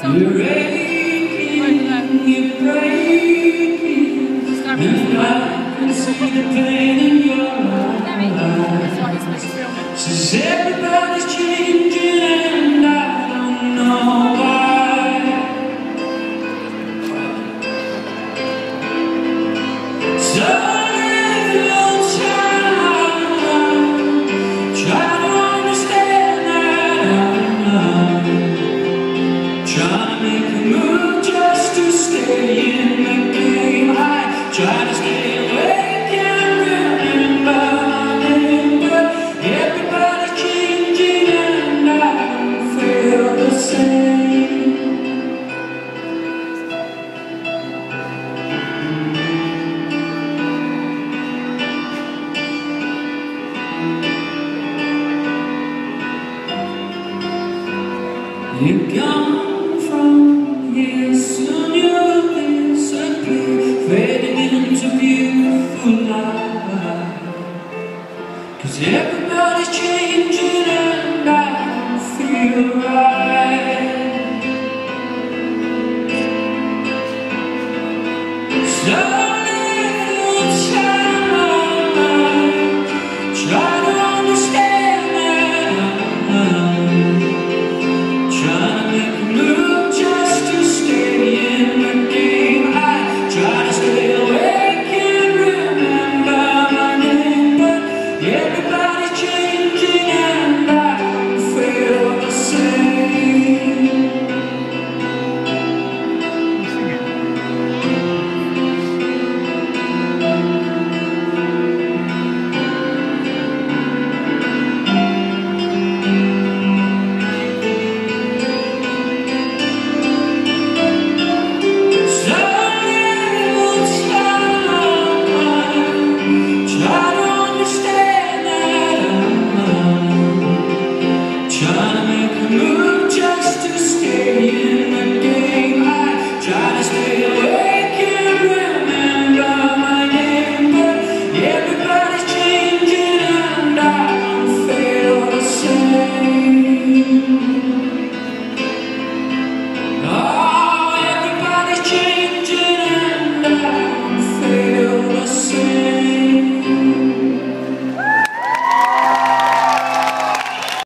You're aching, you're breaking, and I can see the pain in your eyes. Says everybody's changing and I don't know why. So little time, try to understand that I'm trying to make a move just to stay in the game. I try to stay awake and remember my name, but everybody's changing and I don't feel the same. You're gone from here, soon you'll disappear, fading into beautiful light. 'Cause everybody's changing and I don't feel right.